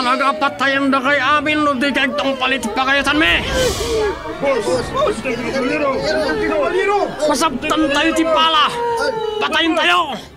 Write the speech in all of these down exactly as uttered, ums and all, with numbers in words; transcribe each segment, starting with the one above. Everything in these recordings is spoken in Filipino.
nagapatayan na kay amin no di kay itong palit pa kayo san me. Masabtan tayo ti pala. Patayin tayo.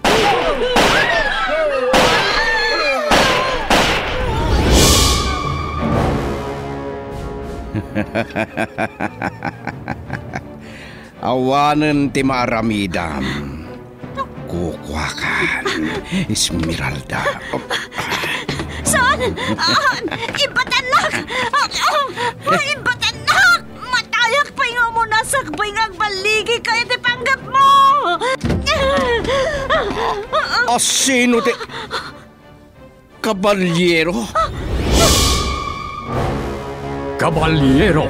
Awanan ti maaramidam. Kukwakan, Esmeralda. Saan? Ah, ibatanak! Ah, ibatanak! Matayak pa nga mo nasakbay nga baligi kayo di panggap mo! O sino ti... Kabalyero? Kabalyero!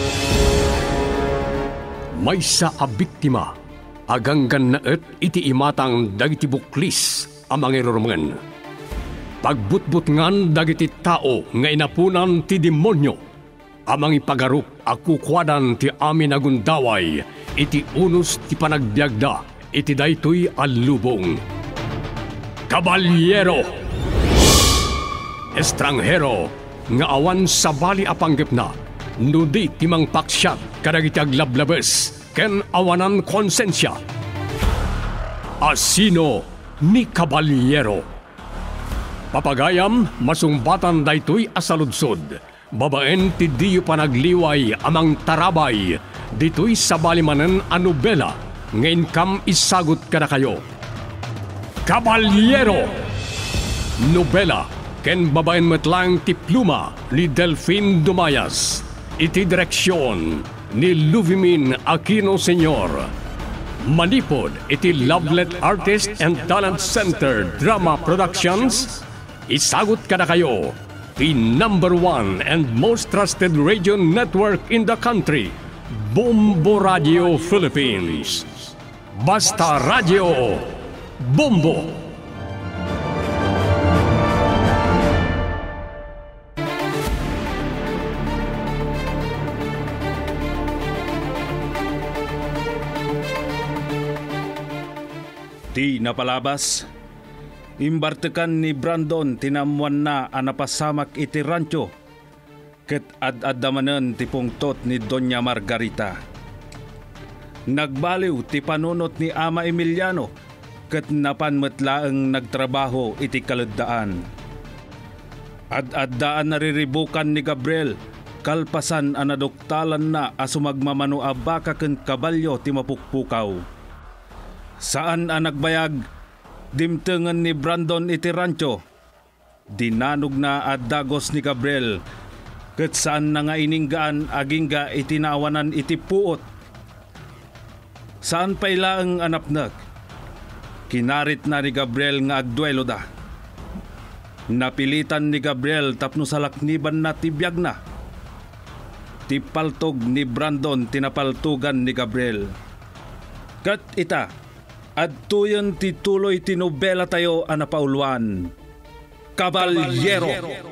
May sa abiktima, aganggan na et iti imatang dagiti buklis amang irurungan. Pagbutbut ngan dagiti tao nga inapunan ti demonyo, amang ipagarup akukwadan ti amin agundaway, iti unos ti panagbiagda, iti daytoy alubong. Kabalyero! Estranghero, nga awan sa bali apanggip na, nudi timang paksyat kadagiti aglablabes, ken awanan konsensya. Asino ni Kabalyero. Papagayam, masumbatan daytoy asaludsod. Babaen ti diyo panagliway amang tarabay. Ditoy sa balimanen a nobela. Ngayon kam isagot kada kayo. Kabalyero! Nobela, ken babaen metlang ti pluma ni Delphine Dumayas. Iti direksyon ni Luvimin Aquino Senior. Manipod iti Lovelet Artist and Talent Center Drama Productions. Isagot kada kayo, the number one and most trusted radio network in the country, Bombo Radio Philippines. Basta Radio Bombo! Di napalabas, imbartekan ni Brandon tinamuan na anapasamak iti rancho, ket ad-addamanen ti pungtot ni Doña Margarita. Nagbaliw ti panunot ni Ama Emiliano, ket napanmetlaeng nagtrabaho iti kaluddaan. Ad-addaan nariribukan ni Gabriel, kalpasan anadoktalan na asumagmamano a baka ken kabalyo ti mapukpukaw. Saan ang nagbayag, dimtengan ni Brandon iti rancho. Dinanog na at dagos ni Gabriel, ket saan na nga ininggaan agingga itinawanan iti puot. Saan payla ang anapnag? Kinarit na ni Gabriel nga agduelo da. Napilitan ni Gabriel tapno sa lakniban na tibiyag na. Tipaltog ni Brandon tinapaltugan ni Gabriel. Kat ita, at tuyon tituloy tinobela tayo anapauluan. Kabalyero!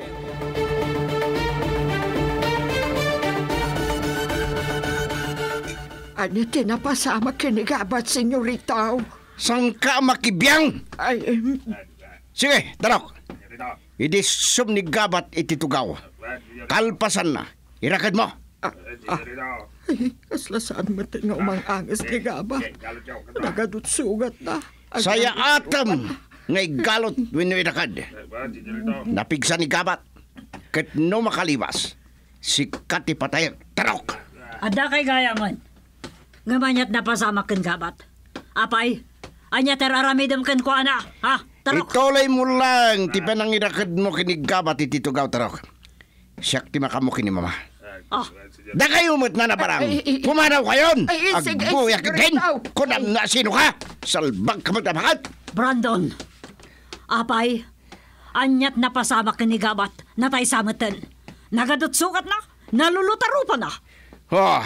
Ano tinapasama kinigabat, senyorita? Sang ka makibiyang? Ay, um... Sige, darok. Idi sumnigabat iti tugaw. Kalpasan na. Irakad mo. Ah, ah. Ay, kasla saan mati nga umang-angas ni Gaba. Nagadot sugat na. Saya atam ngay galot wenno irakad. Napigsa ni Gabat. Ket no makalibas. Sikat ipatayag. Tarok! Ada kay gayaman. Ngamanyat na pasama ken Gabat. Apay, anya teraramidem ken ko ana. Ha? Tarok! Itolay mo lang. Ti panang irakad mo kini Gabat iti tugaw, tarok. Siyak ti makamu kini mama. Ah. Da kayo mo't na nabarang. Pumanaw kayon. Sige, agbuyak din. Kunam na sino ka. Salbag ka magdabakat. Brandon. Apay, anyat na pasama kinigabat. Natay samatan. Nagadot sukat na. Nalulutaro pa na. Oh.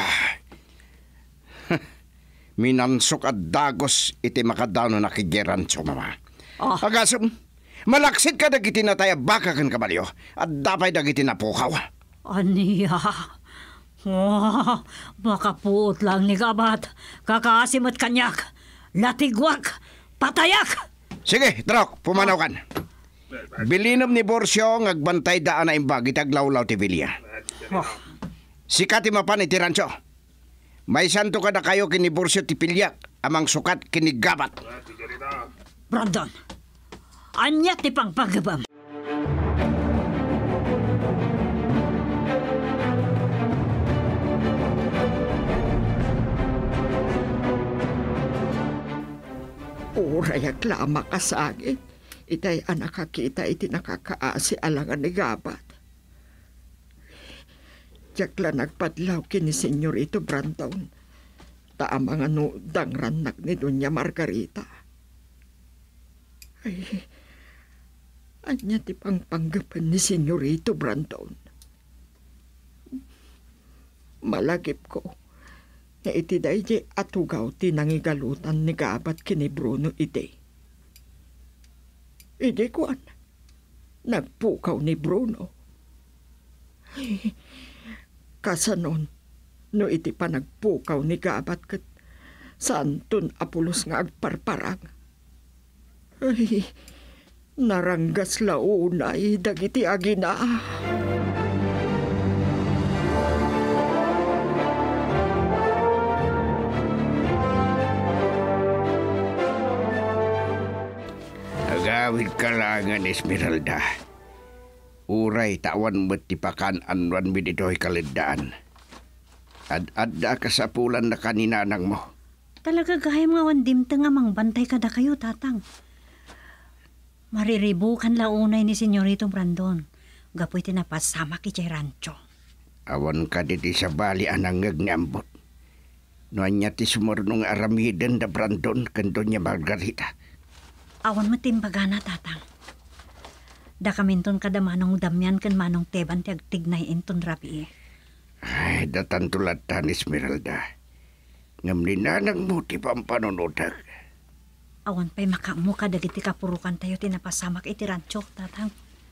Minansok at dagos iti makadano na kigeranso, mama. Oh. Agasum, malaksit ka dagiti na tayo baka kan kabalyo. At dapay dagiti na pukaw. Aniya. Oh, makapuot lang ni Gabat. Kakaasimot kanyak. Latigwak. Patayak. Sige, Drok, pumanaw kan. Bilinom ni Borsyo ngagbantay daan na imbag itaglawlaw ti Villa. Oh, Sikat ti mapan iti rancho. May santo kada kayo kini Borsyo ti Pilyak amang sukat kini Gabat. Brandon, anya ti pangpagabam. Urayak lama kasagit. Itay anak kakita iti nakakaasi alangan ni Gabat. Jakla nagpadlaw kini Senyorito Brandon. Taamang ano dangranak ni Doña Margarita. Ay, anya ti pangpanggapan ni Senyorito Brandon. Malagip ko na iti dahi atugaw ti nangigalutan ni Gabat kini Bruno iti. Ide kuan, nagpukaw ni Bruno. Ay, kasanon, no iti pa nagpukaw ni Gabat kat saan ton apulos nga agparparang. Ay, naranggas launay dagiti agina. Agawid kalangan, Esmeralda. Uray tawan mo't tipakan anwan mi dito'y kalendaan. Ad-adda ka sa pulan na kaninanang mo. Talaga gayam nga wandim nga mangbantay kada kayo, tatang. Mariribukan launay ni Senyorito Brandon. Gapoy tinapasama ki chay rancho. Awan ka diti sa bali anang ngagngambot. Noan niya ti sumurnong aramiden da Brandon kando niya Margarita. Awan matimbagana, tatang. Da kaminton kada manong damyan kan manong teban ti agtignay inton rabi eh. Ay, datan tulad tan, Esmeralda. Ngamlinanang mo ti pampanunodag. Awan pa'y makamu ka dagiti kapurukan tayo tinapasamak iti rancho, tatang.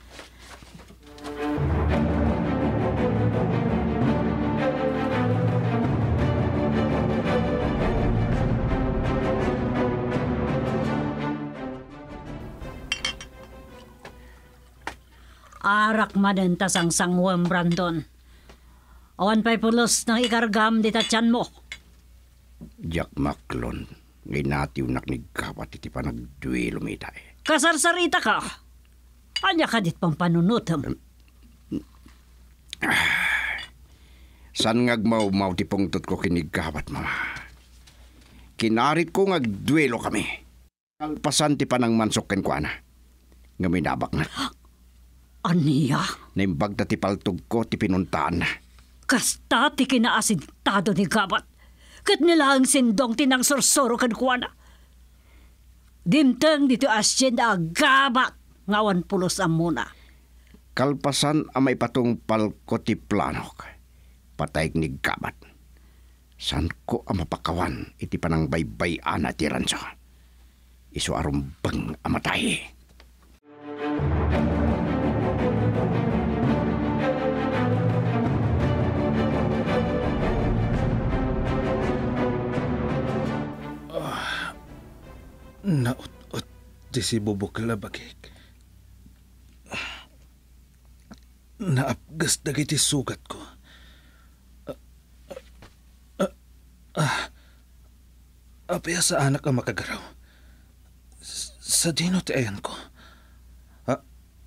Arak madenta sang sangwam, Brandon. Awan pa'y pulos ng ikargam di tatyan mo. Jack Macklon, ngay natiw naknig Gabat iti pa nagduelo mita eh. Kasarsarita ka. Anya ka dit pang panunutam. San ngagmaw-maw ti pungtot ko kinig Gabat, mama. Kinarit ko ngagduelo kami. Kalpasan ti panang mansok ken kuana. Ngaminabak na. Aniya? Naimbag na ti paltog ko ti pinuntaan na. Kasta ti kinaasintado ni Gabat. Kat nila ang sindong tinang sorsoro kan kuana. Dimteng dito asyen na Gabat ngawan pulos amuna. Kalpasan amay patong palko ti planok. Patay ni Gabat. San ko ang mapakawan iti panang baybay ana ti ranso. Isu arumbang amatay. Naut-ut di si bubuk labagik. Naapgas dagiti sugat ko. Uh, uh, uh, apaya sa anak ang makagaraw. Sa dino ti ayan ko. Uh,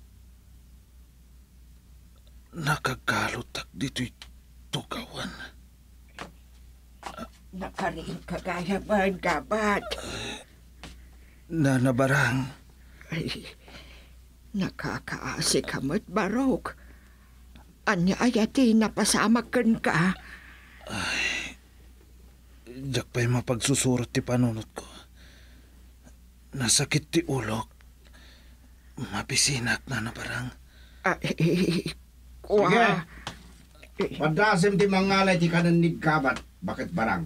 nakagalutak dito'y tugawan. Uh, Nakariin kagaya ba, Gabat? Uh, na nabarang. Ay, nakakaasi ka mo't barok. Anya ayati napasamakan ka. Ay, jak pa'y mapagsusurot ti panunot ko. Nasakit ti ulok. Mapisinak na nabarang. Ay, kuha. Padasem ti mangalay ti kanan ni Gabat. Bakit barang?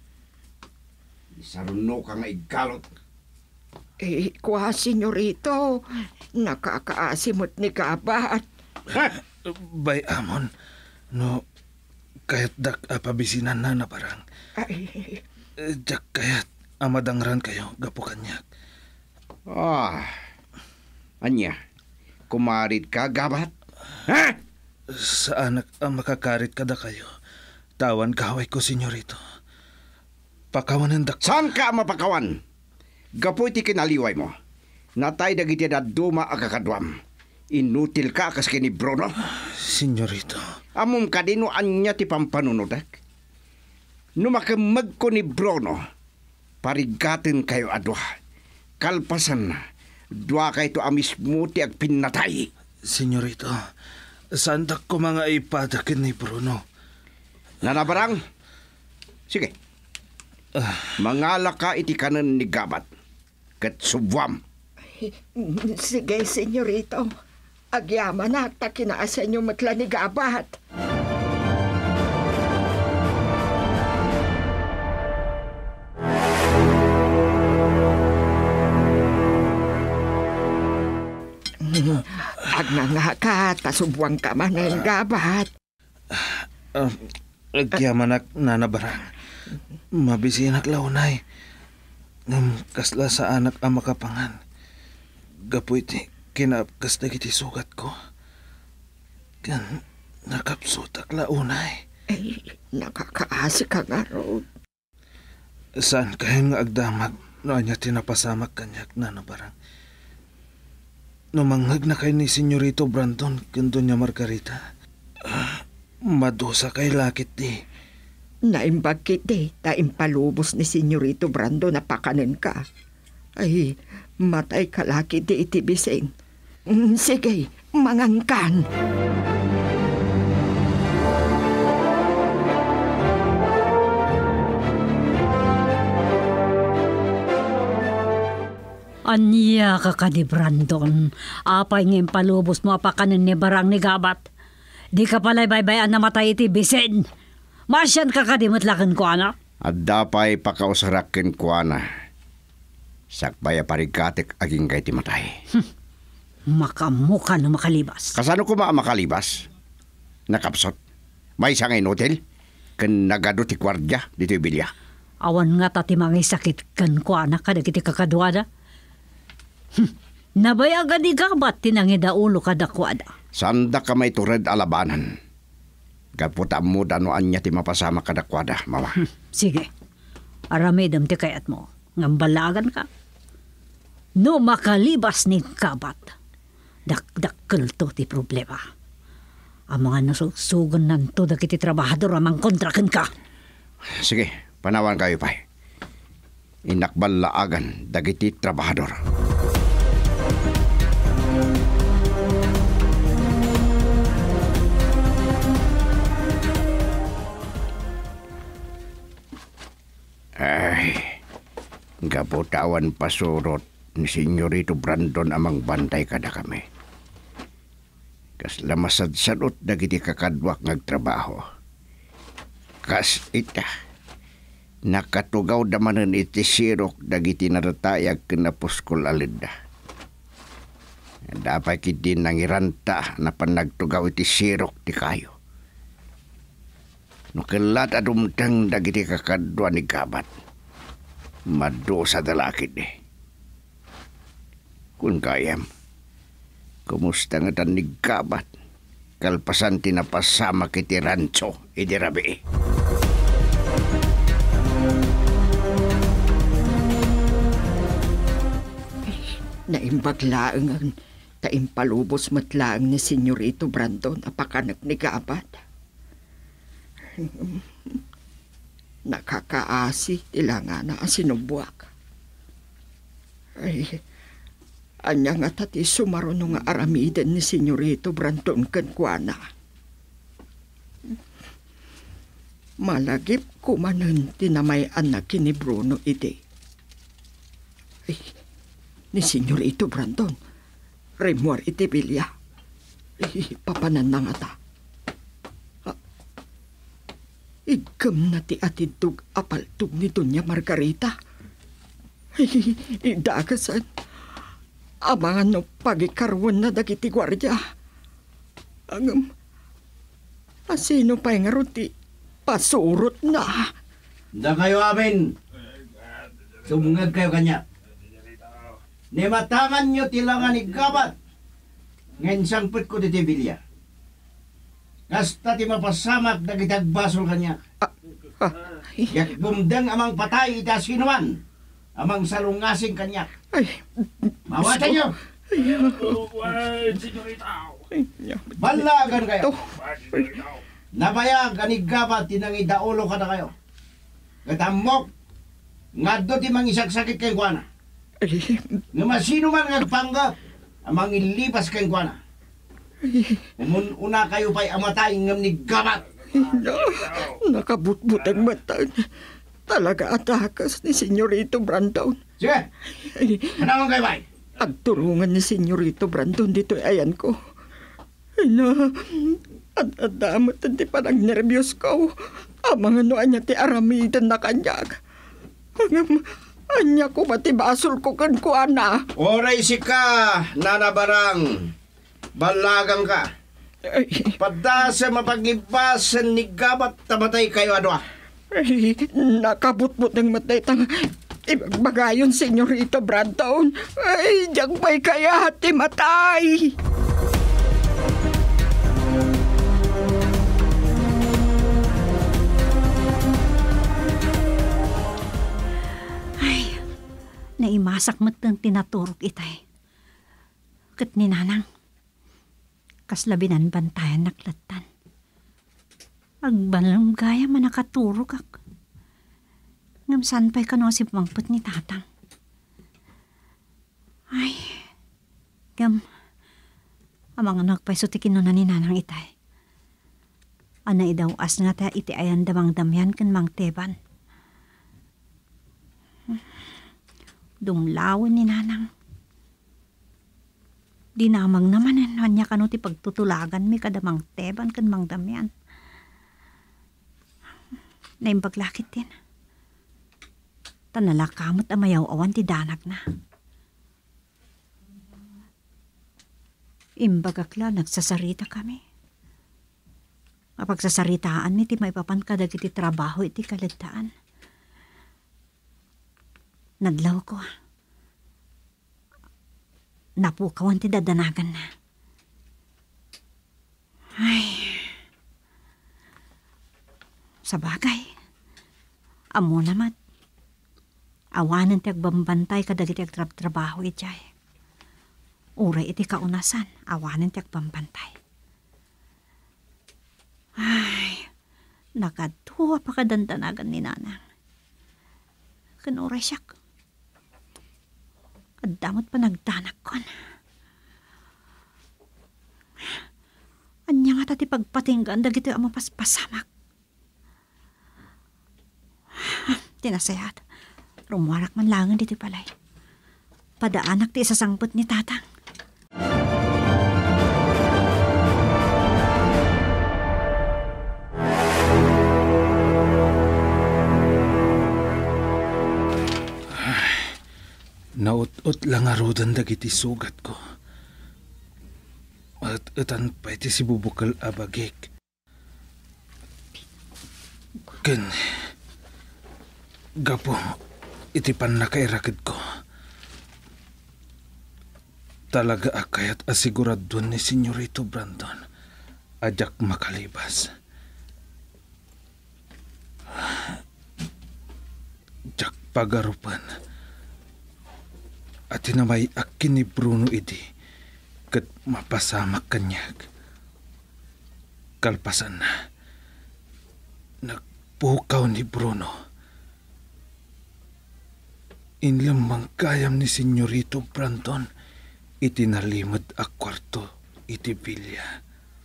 Isaruno ka nga igalot. Eh, kuha, senyorito. Nakakaasimot ni Gabat. Bay amon, no, kahit dak apabisinan na na parang. Ay, Jak kayat amadangran kayo, gapukan niya. Ah, anya, kumarit ka, gabat? Ha? Sa anak ang makakarit kada kayo. Tawan kaway ko, senyorito. Pakawanan dak... Saan ka mapakawan? Gapoy ti kinaliway mo. Natay dagiti na duma agakadwam. Inutil ka kas kini Bruno. Senyorito. Amom kadino anya ti pampanunudak. Numakimag ko ni Bruno. Parigatin kayo adwa. Kalpasan na. Dua kayo to amis mo ti ag pinatay. Senyorito, saan dak ko mga ipadakin ni Bruno? Nanabarang? Sige. Ah, Mangala ka iti kanan ni Gabat. Kat subwam. Sige, senyorito. Agyaman na, takinaasan niyo matla ni Gabat. Agnanga ka, tasubwang ka man na yung Gabat. uh, Agyamanak nanabarang. Mabisinak launay. Ngam kasla sa anak ang makapangan. Gapoy ti kinapkas na kiti sugat ko. Kan nakapsutak launay. Ay, nakakaasi ka nga, Rod. Saan kayo nga agdamag no anya tinapasamak kanyak nanabarang. No manghag na kayo ni Senyorito Brandon kando niya Margarita. Uh, madosa kay lakit di. Naimbag kiti, taimpalubos ni Senyorito Brando na pakanin ka. Ay, matay ka laki di itibising. Mm, sige, mangangkan. Anya ka ka ni Brandon. Apay ngayon palubos mo apakanin ni Barang ni Gabat. Di ka pala'y baybayan na matay iti bisin. Masyan ka ka di matlakan ko, anak. At dapay pakausarakin ko na. Sakbaya parigatik aging kay timatay. Hm. Makamuka na makalibas. Kasano ko maa makalibas? Nakapsot. May isang hotel. Kan nagado ti kwardya dito ibilya. Awan nga tati mga sakit kan ko, anak ka kiti kakadwada. Hm. Nabayaga di Gabat tinangi da ulo kada kwada. Sanda ka may tured alabanan. Kaputa mo dano anya ti mapasama kadakwada, mama. Hm, sige. Aramidam ti kayat mo. Ngambalagan ka. No makalibas ni Gabat. Dakdakkel to ti problema. Ang mga nasugsugan nanto dagiti trabahador amang kontrakan ka. Sige, panawan kayo pa. Inakbalaagan dagiti trabahador. Ay, gaputawan pasurot ni Senyorito Brandon amang bantay kada kami. Kas lamasad-sadot dagiti kakadwak ngagtrabaho. Kas ita, nakatugaw damanan iti sirok dagiti naratayag kinapuskol alida. Dapat kiti nangiranta na panagtugaw iti sirok ti kayo. Nukilat adumtang dagiti kakadwa ni Gabat. Madosa dalakid eh. Kung kayam, kumusta nga tan ni Gabat? Kalpasan tinapasama kiti rancho, idirabi. Naimbaglaang ang taimpalubos matlaang ni Senyorito Brandon apakanak ni Gabat. Nakakaasi tila nga na sinubuak. Ay, anya nga tati sumaruno nga aramiden ni Senyorito Brandon kankwana. Malagip kumanan tinamay anak ni Bruno ide. Ay, ni Senyorito Brandon, remuar iti bilya. Ay, papanan na nga ta. Igam na ti atidtog apaltog ni Doña Margarita. Ay, idagasan. Amangan no pagikarwan na dagiti gwardya. Ang asino pa nga ruti pasurot na. Da kayo amin. Sumungag kayo kanya. Ni matangan nyo tilangan ni Gabat. Ngayon sangpit ko dito bilya. Kasta ti mapasamak na kitagbasol kanya. Yak bumdang amang patay itas kinuman. Amang salungasing kanya. Ay, Mawatan nyo! Balagan kayo! Nabayag anigabat tinangi daulo ka na kayo. Katamok, nga do ti mangisagsakit kay kuana. Nga masino man ngagpanggap, amang ilibas kay kuana. Umun una kayo pa'y amatay ngam ni gabat. na, nakabutbut ang mata. Talaga atakas ni Senyorito Brandon. Sige, hanawang kayo ba'y? Agturungan ni Senyorito Brandon dito ayan ko. Ay na, at adamat hindi pa nang nervyos ko. Ang mga noan niya ti aramidan na kanyag. Ang anya ko pati basol ko kan ko ana. Oray si ka, nanabarang. Balagang ka. Ay, Padasa mapaglibasan ni gabat tamatay kayo adwa. ay nakabutbut ng matay tang ibagbagayon Senyorito Brandon. Ay, diyang may kaya hati matay. Naimasak mo't ng tinaturok itay. Kat ni nanang, kaslabinan bantayan naklatan. Agbalang gaya man nakaturok ak. Ngamsan pa'y kano si pangput ni tatang. Ay, gam, amang anak pa'y sutikin na ni nanang itay. Ana idaw as nga ta iti ayan damang damyan kan mang teban. Dumlawin ni nanang. Di namang naman en, hanya kano ti pagtutulagan mi kadamang teban kan mang damyan. Naimbaglakit din. Tanalakamot amayaw awan ti danag na. Imbagakla nagsasarita kami. Mapagsasaritaan mi ti maipapan kadag iti trabaho iti kaladtaan. Nadlaw ko. Napukawan ti dadanagan na. Ay. Sa bagay. Amo naman. Awanan ti agbambantay kadag iti agtrabaho itjay. Uray iti kaunasan. Awanan ti agbambantay. Ay. Nakatuwa pa kadandanagan ni nanang. Kanuray siyak. At damot pa nagdanak kon. Anya nga tati pagpatinggan dagito ang mapaspasamak. Tinasayat. Rumuwarak man langan dito palay. Padaanak ti isasangpot ni tatang. Naut-ut lang arudan dagiti sugat ko. At etan pa iti si bubukal abagik. Ken, gapo, iti pan nakairakid ko. Talaga akayat asiguraduan ni Senyorito Brandon. Ajak makalibas. Jak pagarupan. At tinamay akin ni Bruno idi kat mapasamak kanyag. Kalpasan na. Nagpukaw ni Bruno. Inlamang kayam ni Senyorito Brandon itinalimad a kwarto iti bilya.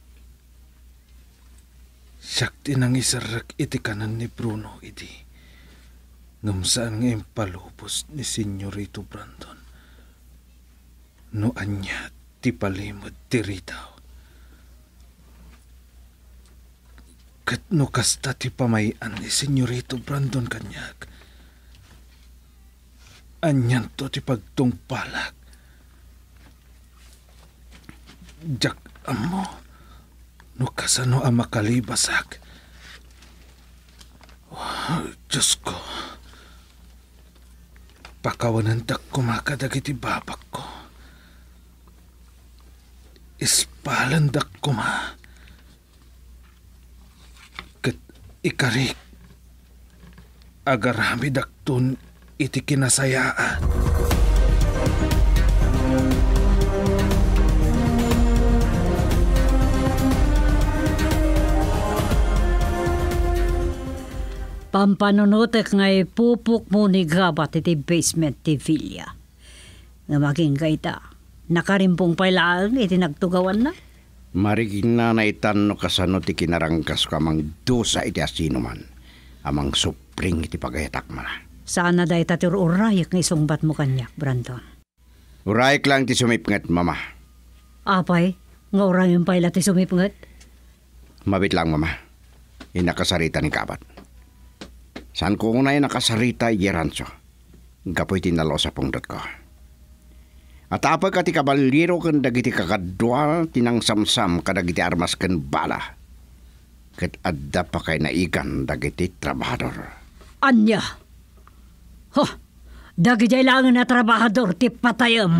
Siyak tinang isarak iti kanan ni Bruno idi. Ngamsaan nga impalubos ni Senyorito Brandon. No anya ti palimod ti ritaw. Kat no kasta ti pamayan ni Senyorito Brandon kanyag. Anyan to ti pagtungpalag. Jak amo no kasano ang makalibasak. Oh, Diyos ko. Pakawanan tak kumakadag iti babak ko. palandak ko ma. Kat ikarik. Agarami daktun iti kinasayaan. Pampanonotek ngay pupuk mo ni Gabat iti basement ti Villa. Nga maging kaita, nakarimpong pailaan iti nagtugawan na. Marigin na naitan no kasano ti kinarangkas ka mang dosa iti asino man. Amang supring iti pagayatak man. Saan na dahi tatir urayak ng isungbat mo kanyak, Brandon? Urayak lang ti sumipngat, mama. Apay, nga urayan paila ti sumipngat? Mabit lang, mama. Inakasarita ni Kabat. Saan ko unay nakasarita, Yeranso? Gapoy tinalo sa pungdot ko. At apag ka ti kabaliro kan dagiti kakadwa tinang samsam kadagiti armas kan bala. Kat adda pa kay naigan dagiti trabahador. Anya? Ho, dagiti lang na trabahador ti patayam.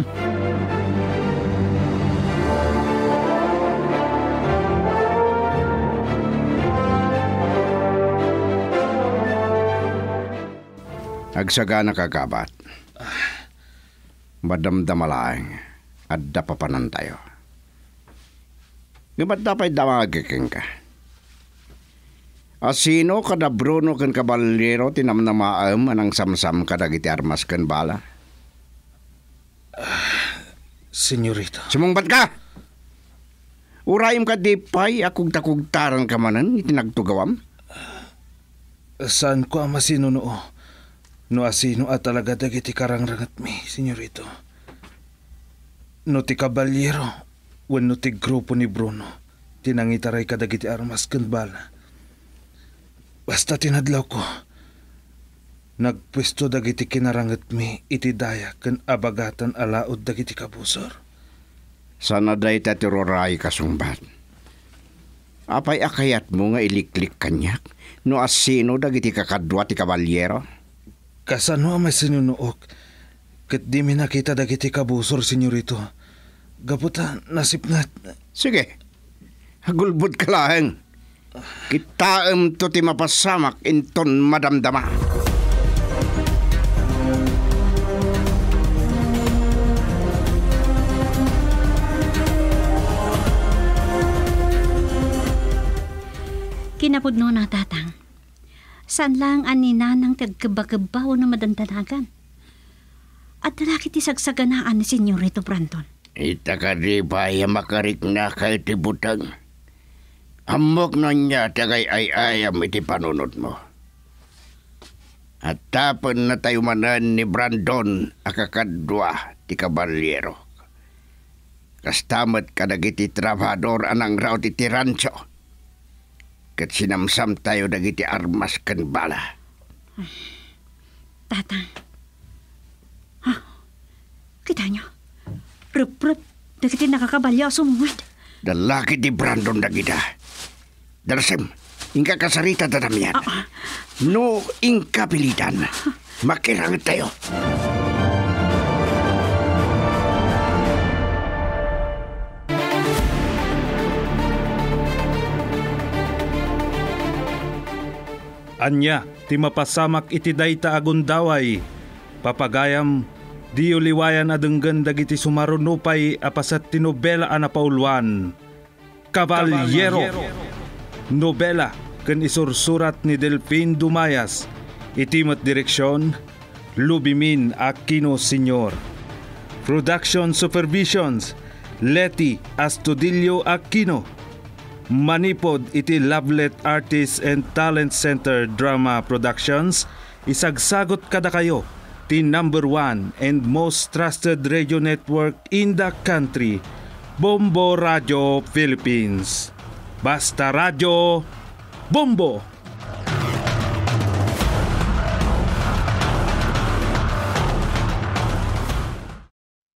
Agsaga na kagabat. Madamdamalaeng adda pa panan tayo. Ngabat dapay damagikeng ka. Asino kada Bruno kan kabalero tinamnamaam anang samsam kadagiti armas kan bala? Uh, senyorito. Sumungbat ka! Urayim ka di pay akong takugtaran ka manan itinagtugawam? Uh, saan ko ang masinuno? No asino at talaga dagiti karangrangat mi, senyorito. No ti kabalyero, wenno ti grupo ni Bruno, tinangitaray kadagiti armas kan bala. Basta tinadlaw ko, nagpwesto dagiti kinarangat mi iti daya kan abagatan alaod dagiti kabusor. Sana day tatiroray kasungbat. Apay akayat mo nga iliklik kanyak, no asino dagiti kakadwa ti kabalyero? Kasano ang may sinunuok, kat di mi nakita dagiti kabusor, senyorito. Gaputa, nasipnat. Sige, hagulbod ka laheng. Kitaem to ti mapasamak inton madamdama. Kinapudno na tatang. Saan lang anina ng tagkabagabaw na madandanagan? At dalaki ti sagsaganaan ni Senyorito Brandon. Ita ka di ba makarik na kay ti butang? Amok na niya tagay ay ayam iti panunod mo. At tapon na tayo manan ni Brandon akakadwa ti kabalyero. Kastamat kadagiti trabador anang raw ti tirancho. Kat sinamsam tayo dagiti armas kan bala. Tatang. Ha? Kita nyo? Rup-rup. Dagiti nakakabalya sumungad. Dalaki di Brandon dagita. Darasem, ingka kasarita dadamyan. Uh-uh. No ingka pilitan. Makirangit tayo. Anya, ti mapasamak iti dayta agundaway. Papagayam, di uliwayan adenggan dagiti sumarunupay apasat ti nobela a napaulwan. Kabalyero. Nobela ken isursurat ni Delfin Dumayas. Itimat direksyon, Lubimin Aquino Senior Production Supervisions, Leti Astudillo Aquino. Manipod iti Lovelet Artists and Talent Center Drama Productions, isagsagot kada kayo ti number one and most trusted radio network in the country, Bombo Radio Philippines. Basta Radio, Bombo!